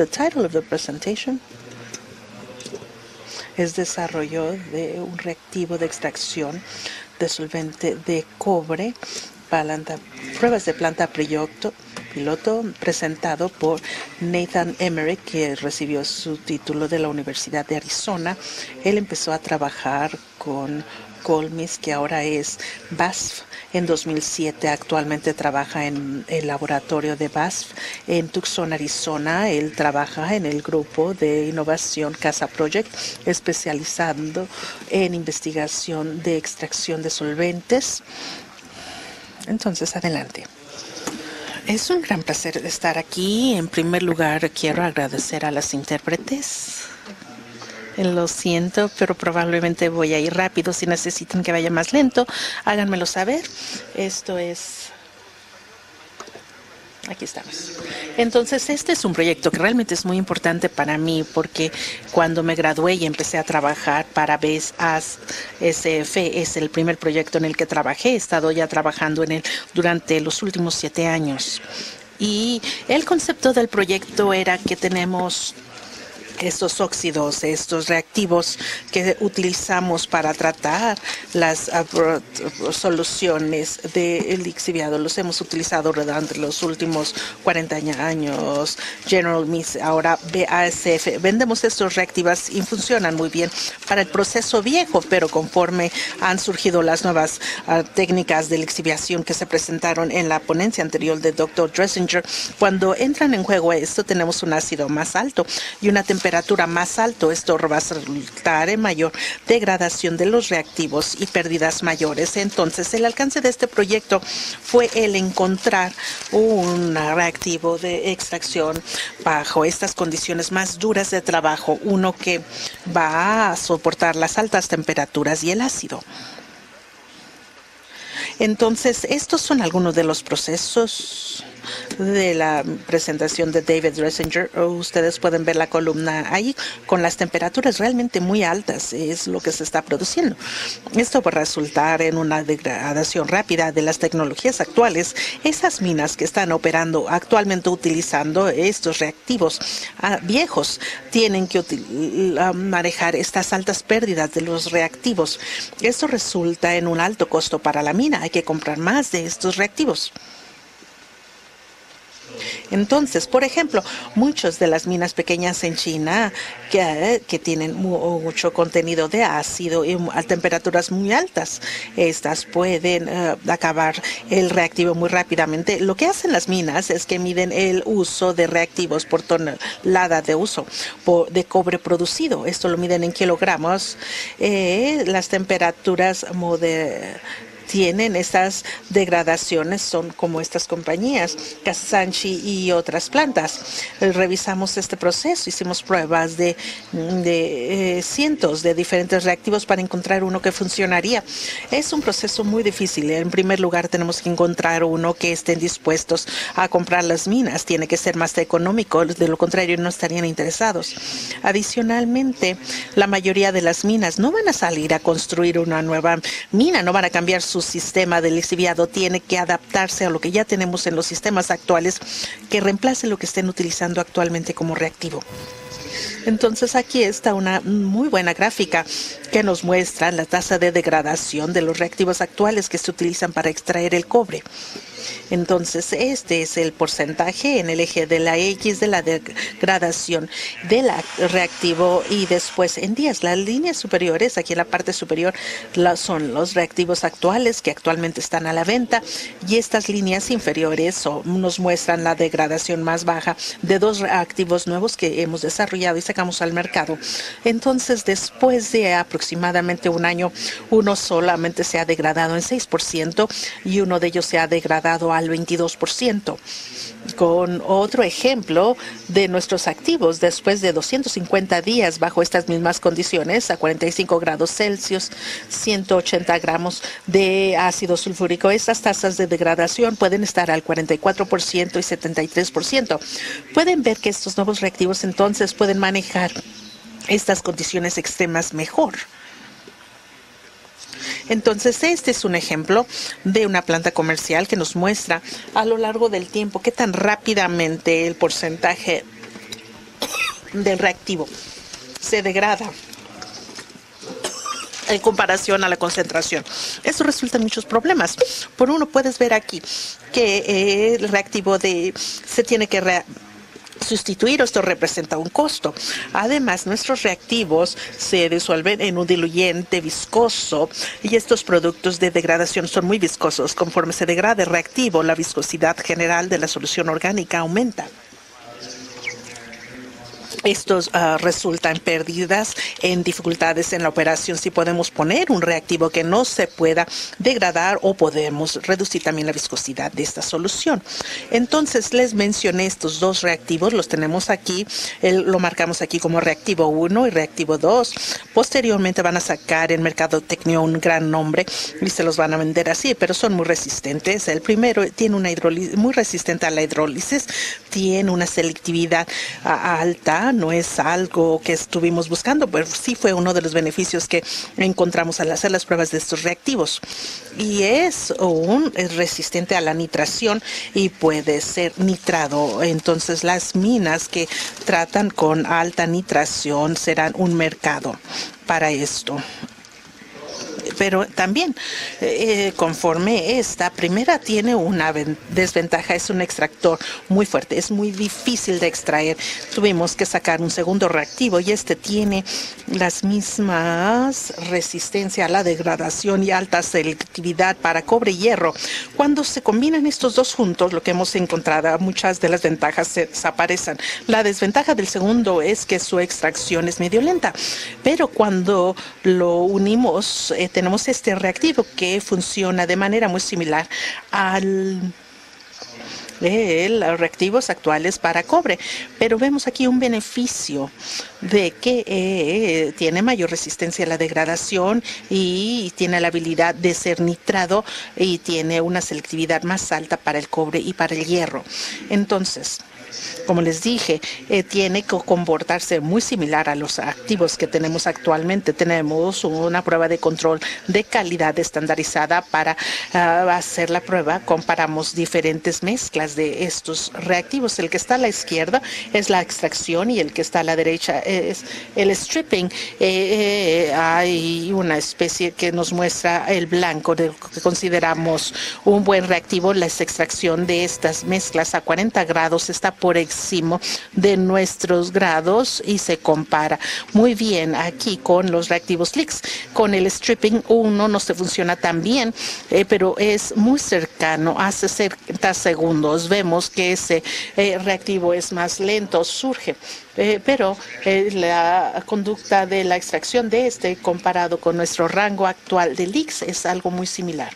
The title of the presentation es Desarrollo de un reactivo de extracción de solvente de cobre, pruebas de planta piloto, presentado por Nathan Emmerich, que recibió su título de la Universidad de Arizona. Él empezó a trabajar con Colmis, que ahora es BASF. En 2007 actualmente trabaja en el laboratorio de BASF en Tucson, Arizona. Él trabaja en el grupo de innovación CASA Project, especializando en investigación de extracción de solventes. Entonces, adelante. Es un gran placer estar aquí. En primer lugar, quiero agradecer a las intérpretes. Lo siento, pero probablemente voy a ir rápido. Si necesitan que vaya más lento, háganmelo saber. Esto es... Aquí estamos. Entonces, este es un proyecto que realmente es muy importante para mí porque cuando me gradué y empecé a trabajar para BASF, es el primer proyecto en el que trabajé. He estado ya trabajando en él durante los últimos 7 años. Y el concepto del proyecto era que tenemos estos óxidos, estos reactivos que utilizamos para tratar las soluciones de lixiviado. Los hemos utilizado durante los últimos 40 años. General Mills, ahora BASF. Vendemos estos reactivos y funcionan muy bien para el proceso viejo, pero conforme han surgido las nuevas técnicas de lixiviación que se presentaron en la ponencia anterior de Dr. Dressinger, cuando entran en juego esto, tenemos un ácido más alto y una temperatura más alto. Esto va a resultar en mayor degradación de los reactivos y pérdidas mayores. Entonces, el alcance de este proyecto fue el encontrar un reactivo de extracción bajo estas condiciones más duras de trabajo, uno que va a soportar las altas temperaturas y el ácido. Entonces, estos son algunos de los procesos de la presentación de David Dressinger. Ustedes pueden ver la columna ahí con las temperaturas realmente muy altas, es lo que se está produciendo. Esto va a resultar en una degradación rápida de las tecnologías actuales. Esas minas que están operando actualmente utilizando estos reactivos viejos tienen que manejar estas altas pérdidas de los reactivos. Esto resulta en un alto costo para la mina. Hay que comprar más de estos reactivos. Entonces, por ejemplo, muchas de las minas pequeñas en China que tienen mucho contenido de ácido y a temperaturas muy altas, estas pueden acabar el reactivo muy rápidamente. Lo que hacen las minas es que miden el uso de reactivos por tonelada de uso de cobre producido. Esto lo miden en kilogramos. Las temperaturas tienen estas degradaciones, son como estas compañías, Kasanchi y otras plantas. Revisamos este proceso, hicimos pruebas de cientos de diferentes reactivos para encontrar uno que funcionaría. Es un proceso muy difícil. En primer lugar, tenemos que encontrar uno que estén dispuestos a comprar las minas. Tiene que ser más económico, de lo contrario no estarían interesados. Adicionalmente, la mayoría de las minas no van a salir a construir una nueva mina, no van a cambiar su sistema de lixiviado, tiene que adaptarse a lo que ya tenemos en los sistemas actuales que reemplace lo que estén utilizando actualmente como reactivo. Entonces aquí está una muy buena gráfica que nos muestra la tasa de degradación de los reactivos actuales que se utilizan para extraer el cobre. Entonces, este es el porcentaje en el eje de la X de la degradación del reactivo y después en días. Las líneas superiores, aquí en la parte superior, son los reactivos actuales que actualmente están a la venta y estas líneas inferiores nos muestran la degradación más baja de 2 reactivos nuevos que hemos desarrollado y sacamos al mercado. Entonces, después de aproximadamente un año, uno solamente se ha degradado en 6% y uno de ellos se ha degradado al 22%. Con otro ejemplo de nuestros activos, después de 250 días bajo estas mismas condiciones, a 45 grados Celsius, 180 gramos de ácido sulfúrico, estas tasas de degradación pueden estar al 44% y 73%. Pueden ver que estos nuevos reactivos entonces pueden manejar estas condiciones extremas mejor. Entonces, este es un ejemplo de una planta comercial que nos muestra a lo largo del tiempo qué tan rápidamente el porcentaje del reactivo. Se degrada en comparación a la concentración. Eso resulta en muchos problemas. Por uno, puedes ver aquí que el reactivo se tiene que sustituir. Esto representa un costo. Además, nuestros reactivos se disuelven en un diluyente viscoso y estos productos de degradación son muy viscosos. Conforme se degrada el reactivo, la viscosidad general de la solución orgánica aumenta. Estos resultan pérdidas en dificultades en la operación si podemos poner un reactivo que no se pueda degradar o podemos reducir también la viscosidad de esta solución. Entonces les mencioné estos dos reactivos, los tenemos aquí, lo marcamos aquí como reactivo 1 y reactivo 2. Posteriormente van a sacar en mercadotecnia un gran nombre y se los van a vender así, pero son muy resistentes. El primero tiene una hidrólisis muy resistente a la hidrólisis, tiene una selectividad alta. No es algo que estuvimos buscando, pero sí fue uno de los beneficios que encontramos al hacer las pruebas de estos reactivos. Y es resistente a la nitración y puede ser nitrado. Entonces, las minas que tratan con alta nitración serán un mercado para esto. Pero también, conforme esta primera tiene una desventaja, es un extractor muy fuerte, es muy difícil de extraer. Tuvimos que sacar un segundo reactivo y este tiene las mismas resistencia a la degradación y alta selectividad para cobre y hierro. Cuando se combinan estos dos juntos, lo que hemos encontrado, muchas de las ventajas se desaparecen. La desventaja del segundo es que su extracción es medio lenta, pero cuando lo unimos, tenemos este reactivo que funciona de manera muy similar al los reactivos actuales para cobre, pero vemos aquí un beneficio de que tiene mayor resistencia a la degradación y tiene la habilidad de ser nitrado y tiene una selectividad más alta para el cobre y para el hierro. Entonces, como les dije, tiene que comportarse muy similar a los activos que tenemos actualmente. Tenemos una prueba de control de calidad estandarizada para hacer la prueba. Comparamos diferentes mezclas de estos reactivos. El que está a la izquierda es la extracción y el que está a la derecha es el stripping. Hay una especie que nos muestra el blanco de lo que consideramos un buen reactivo. La extracción de estas mezclas a 40 grados está por encima de nuestros grados y se compara muy bien aquí con los reactivos LIX. Con el stripping 1 no se funciona tan bien, pero es muy cercano a 60 segundos. Vemos que ese reactivo es más lento, surge. Pero la conducta de la extracción de este comparado con nuestro rango actual de LIX es algo muy similar.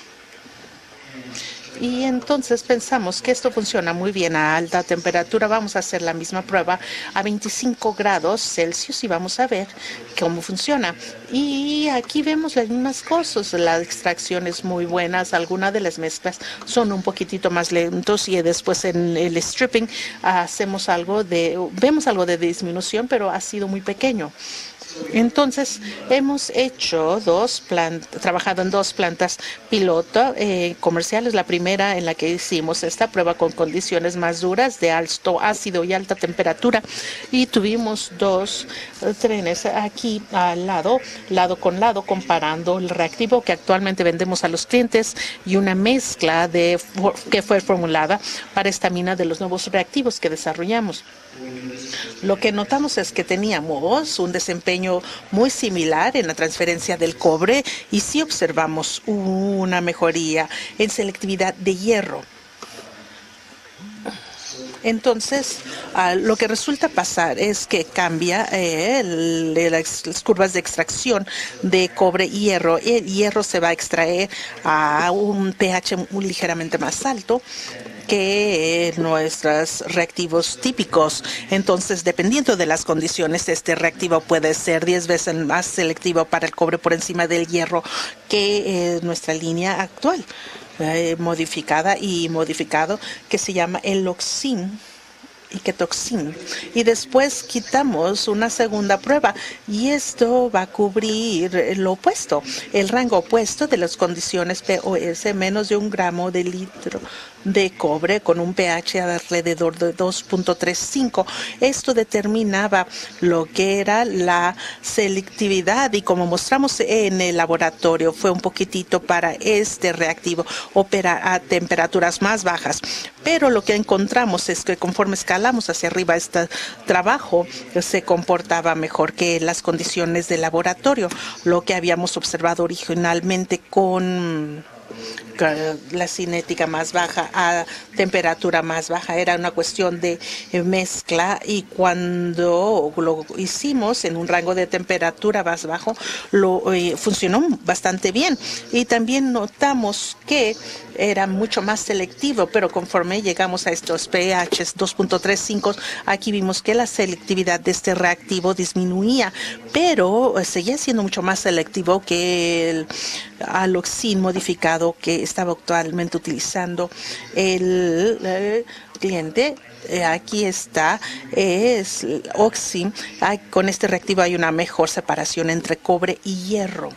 Y entonces pensamos que esto funciona muy bien a alta temperatura. Vamos a hacer la misma prueba a 25 grados Celsius y vamos a ver cómo funciona. Y aquí vemos las mismas cosas. La extracción es muy buena. Algunas de las mezclas son un poquitito más lentos y después en el stripping vemos algo de disminución, pero ha sido muy pequeño. Entonces, hemos hecho trabajado en dos plantas piloto comerciales. La primera en la que hicimos esta prueba con condiciones más duras de alto ácido y alta temperatura. Y tuvimos dos trenes aquí al lado con lado, comparando el reactivo que actualmente vendemos a los clientes y una mezcla que fue formulada para esta mina de los nuevos reactivos que desarrollamos. Lo que notamos es que teníamos un desempeño muy similar en la transferencia del cobre y sí observamos una mejoría en selectividad de hierro. Entonces, lo que resulta pasar es que cambia las curvas de extracción de cobre y hierro. El hierro se va a extraer a un pH ligeramente más alto que nuestros reactivos típicos. Entonces, dependiendo de las condiciones, este reactivo puede ser 10 veces más selectivo para el cobre por encima del hierro que nuestra línea actual, modificado, que se llama Eloxin y Ketoxin. Y después quitamos una segunda prueba y esto va a cubrir lo opuesto, el rango opuesto de las condiciones POS, menos de 1 gramo de litro de cobre con un pH alrededor de 2.35. Esto determinaba lo que era la selectividad y como mostramos en el laboratorio fue un poquitito para este reactivo opera a temperaturas más bajas. Pero lo que encontramos es que conforme escalamos hacia arriba este trabajo se comportaba mejor que las condiciones del laboratorio, lo que habíamos observado originalmente con la cinética más baja a temperatura más baja. Era una cuestión de mezcla y cuando lo hicimos en un rango de temperatura más bajo, funcionó bastante bien. Y también notamos que era mucho más selectivo, pero conforme llegamos a estos pHs 2.35, aquí vimos que la selectividad de este reactivo disminuía, pero seguía siendo mucho más selectivo que el aloxin modificado que estaba actualmente utilizando el cliente. Aquí está, es Oxim. Con este reactivo hay una mejor separación entre cobre y hierro.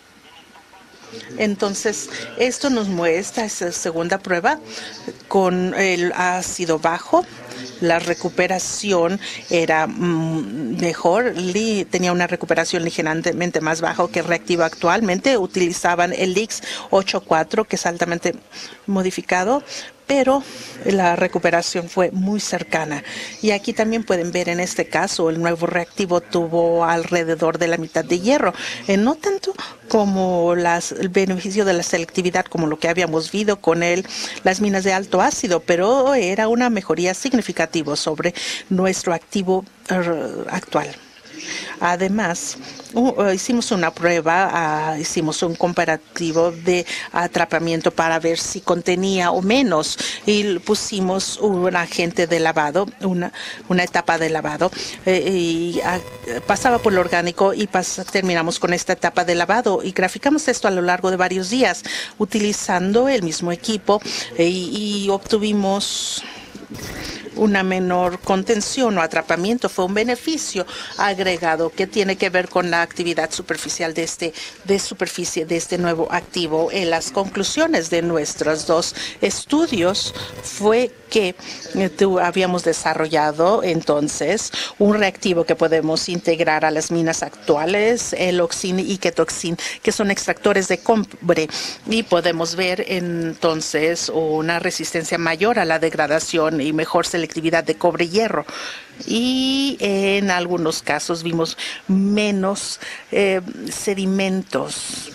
Entonces, esto nos muestra esa segunda prueba con el ácido bajo. La recuperación era mejor, tenía una recuperación ligeramente más baja que el reactivo actualmente. Utilizaban el LIX 8.4, que es altamente modificado, pero la recuperación fue muy cercana. Y aquí también pueden ver en este caso el nuevo reactivo tuvo alrededor de la mitad de hierro, no tanto como el beneficio de la selectividad como lo que habíamos visto con las minas de alto ácido, pero era una mejoría significativa sobre nuestro activo actual. Además, hicimos una prueba, hicimos un comparativo de atrapamiento para ver si contenía o menos y pusimos un agente de lavado, una etapa de lavado y pasaba por lo orgánico y terminamos con esta etapa de lavado y graficamos esto a lo largo de varios días utilizando el mismo equipo y obtuvimos una menor contención o atrapamiento. Fue un beneficio agregado que tiene que ver con la actividad superficial de este nuevo activo. En las conclusiones de nuestros dos estudios fue que habíamos desarrollado entonces un reactivo que podemos integrar a las minas actuales, el oxin y ketoxin, que son extractores de cobre, y podemos ver entonces una resistencia mayor a la degradación y mejor selectividad de cobre y hierro. Y en algunos casos vimos menos sedimentos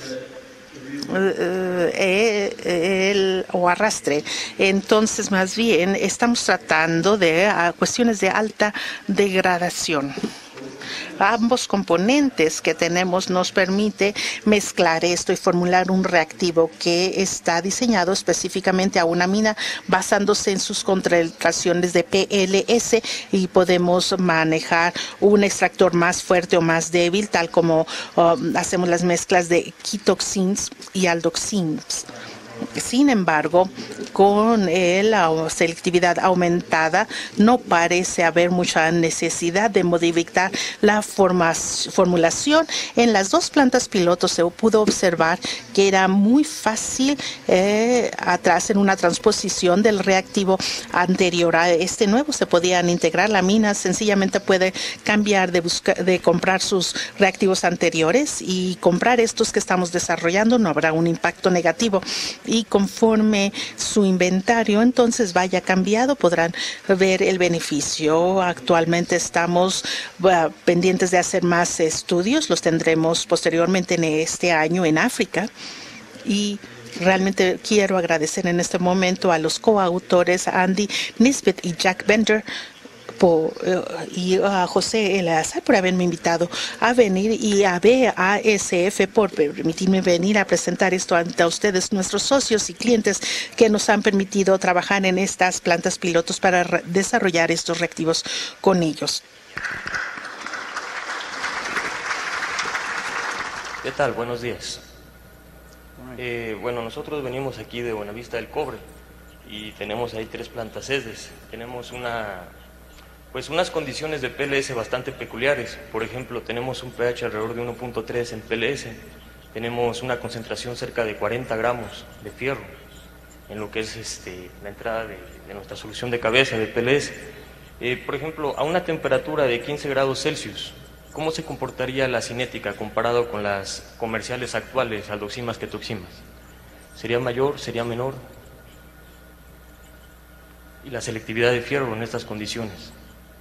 o arrastre. Entonces, más bien, estamos tratando de cuestiones de alta degradación. Ambos componentes que tenemos nos permite mezclar esto y formular un reactivo que está diseñado específicamente a una mina basándose en sus concentraciones de PLS y podemos manejar un extractor más fuerte o más débil, tal como hacemos las mezclas de ketoxins y aldoxins. Sin embargo, con la selectividad aumentada, no parece haber mucha necesidad de modificar la formulación. En las dos plantas pilotos se pudo observar que era muy fácil hacer una transposición del reactivo anterior a este nuevo. Se podían integrar. La mina sencillamente puede cambiar de comprar sus reactivos anteriores y comprar estos que estamos desarrollando. No habrá un impacto negativo. Y conforme su inventario entonces vaya cambiado, podrán ver el beneficio. Actualmente estamos pendientes de hacer más estudios, los tendremos posteriormente en este año en África. Y realmente quiero agradecer en este momento a los coautores Andy Nisbet y Jack Bender y a José Eleazar por haberme invitado a venir y a BASF por permitirme venir a presentar esto ante ustedes, nuestros socios y clientes que nos han permitido trabajar en estas plantas pilotos para desarrollar estos reactivos con ellos. ¿Qué tal? Buenos días. Bueno, nosotros venimos aquí de Buenavista del Cobre y tenemos ahí 3 plantas ESDES. Tenemos unas condiciones de PLS bastante peculiares. Por ejemplo, tenemos un pH alrededor de 1.3 en PLS. Tenemos una concentración cerca de 40 gramos de fierro. en lo que es la entrada de nuestra solución de cabeza de PLS. Por ejemplo, a una temperatura de 15 grados Celsius, ¿cómo se comportaría la cinética comparado con las comerciales actuales, aldoximas, ketoximas? ¿Sería mayor? ¿Sería menor? Y la selectividad de fierro en estas condiciones.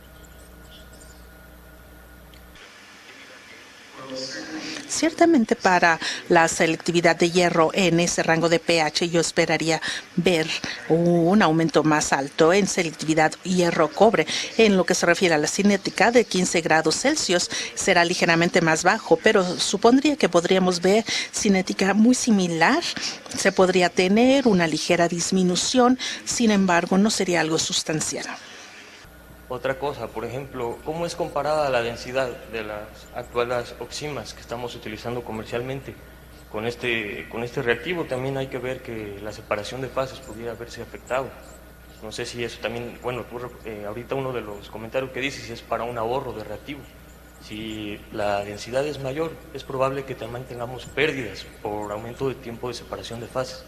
Ciertamente para la selectividad de hierro en ese rango de pH yo esperaría ver un aumento más alto en selectividad hierro-cobre. En lo que se refiere a la cinética de 15 grados Celsius será ligeramente más bajo, pero supondría que podríamos ver cinética muy similar. Se podría tener una ligera disminución, sin embargo no sería algo sustancial. Otra cosa, por ejemplo, ¿cómo es comparada la densidad de las actuales oximas que estamos utilizando comercialmente con este reactivo? También hay que ver que la separación de fases pudiera haberse afectado. No sé si eso también, bueno, ahorita uno de los comentarios que dices es para un ahorro de reactivo. Si la densidad es mayor, es probable que también tengamos pérdidas por aumento de tiempo de separación de fases.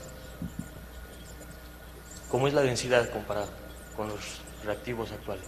¿Cómo es la densidad comparada con los reactivos actuales?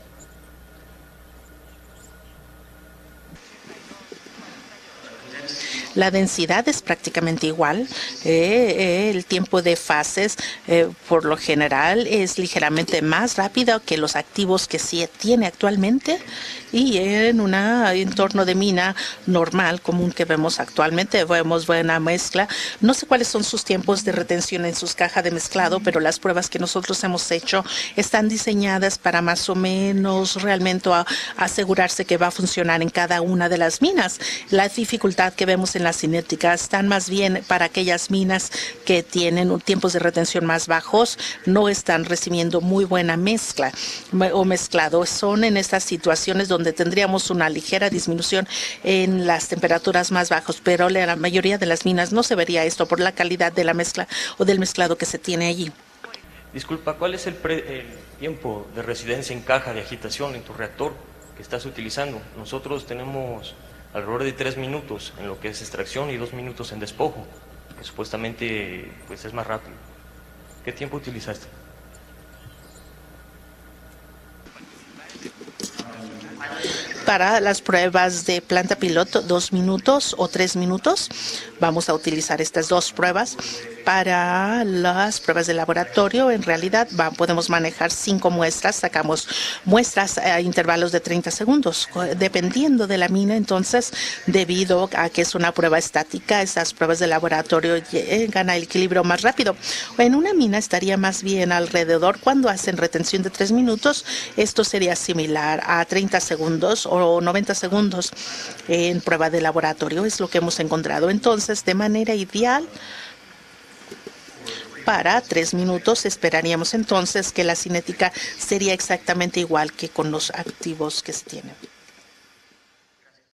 La densidad es prácticamente igual. El tiempo de fases, por lo general, es ligeramente más rápido que los activos que se tiene actualmente. Y en un entorno de mina normal, común que vemos actualmente, vemos buena mezcla. No sé cuáles son sus tiempos de retención en sus cajas de mezclado, pero las pruebas que nosotros hemos hecho están diseñadas para más o menos realmente asegurarse que va a funcionar en cada una de las minas. La dificultad que vemos en la cinética están más bien para aquellas minas que tienen tiempos de retención más bajos, no están recibiendo muy buena mezcla o mezclado. Son en estas situaciones donde tendríamos una ligera disminución en las temperaturas más bajas, pero la mayoría de las minas no se vería esto por la calidad de la mezcla o del mezclado que se tiene allí. Disculpa, ¿cuál es el tiempo de residencia en caja de agitación en tu reactor que estás utilizando? Nosotros tenemos alrededor de 3 minutos en lo que es extracción y 2 minutos en despojo, que supuestamente pues, es más rápido. ¿Qué tiempo utilizaste? Para las pruebas de planta piloto, 2 minutos o 3 minutos. Vamos a utilizar estas dos pruebas. Para las pruebas de laboratorio, en realidad podemos manejar 5 muestras. Sacamos muestras a intervalos de 30 segundos. Dependiendo de la mina, entonces, debido a que es una prueba estática, esas pruebas de laboratorio llegan al equilibrio más rápido. En una mina estaría más bien alrededor, cuando hacen retención de 3 minutos, esto sería similar a 30 segundos o 90 segundos en prueba de laboratorio. Es lo que hemos encontrado. Entonces, de manera ideal, para 3 minutos esperaríamos entonces que la cinética sería exactamente igual que con los activos que se tienen.